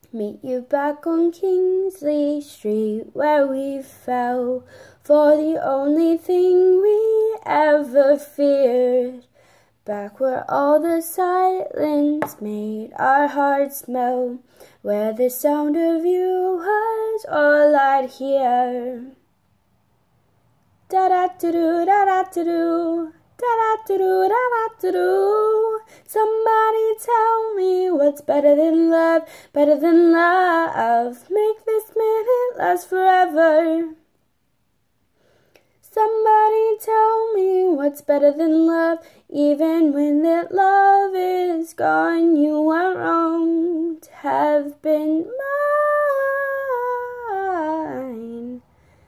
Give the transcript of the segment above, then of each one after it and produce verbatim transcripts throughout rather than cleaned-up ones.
Meet you back on Kingsley Street where we fell for the only thing we ever feared. Back where all the silence made our hearts melt, where the sound of you was all I'd hear. Da-da-da-doo, da-da-da-doo, da-da-da-doo, da-da-da-doo. Somebody tell me what's better than love, better than love. Make this minute last forever. Somebody tell me what's better than love, even when that love is gone. You are wrong to have been mine,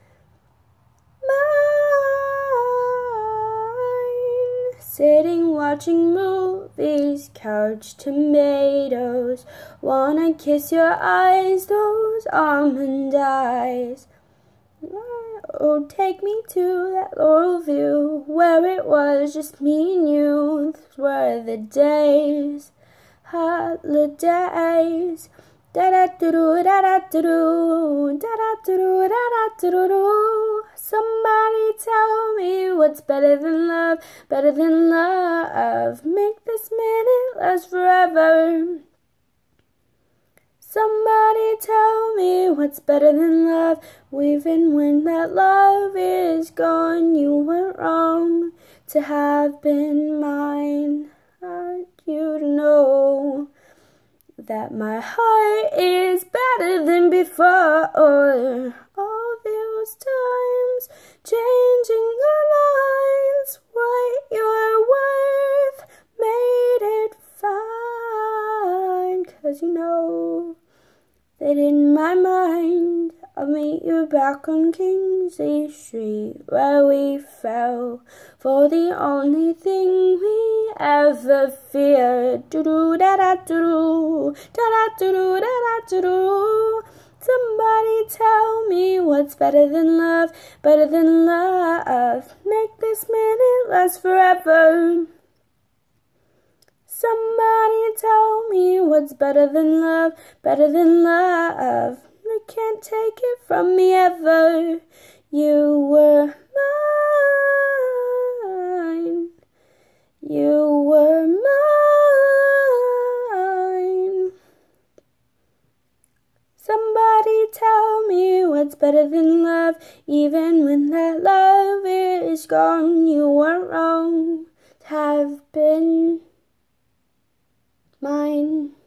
mine. Sitting watching movies, couch tomatoes. Wanna kiss your eyes, those almond eyes. Oh, take me to that Laurel View where it was just me and you. Those were the days, holidays. Da-da-da-doo, da-da-da-doo, da-da-da-doo, da-da-da-doo. Somebody tell me what's better than love, better than love. Make this minute last forever. Somebody tell me what's better than love, even when that love is gone. You weren't wrong to have been mine. I want you to know that my heart is better than before. All those times changing our minds, what you're worth made it fine. 'Cause you know that in my mind, I'll meet you back on Kingsley Street where we fell for the only thing we ever feared. Do-do, da-da-do-do, da-da-do-do, da-da-do-do. Somebody tell me what's better than love, better than love. Make this minute last forever. Somebody tell me what's better than love, better than love. You can't take it from me ever. You were mine. You were mine. Somebody tell me what's better than love, even when that love is gone. You weren't wrong to have been mine.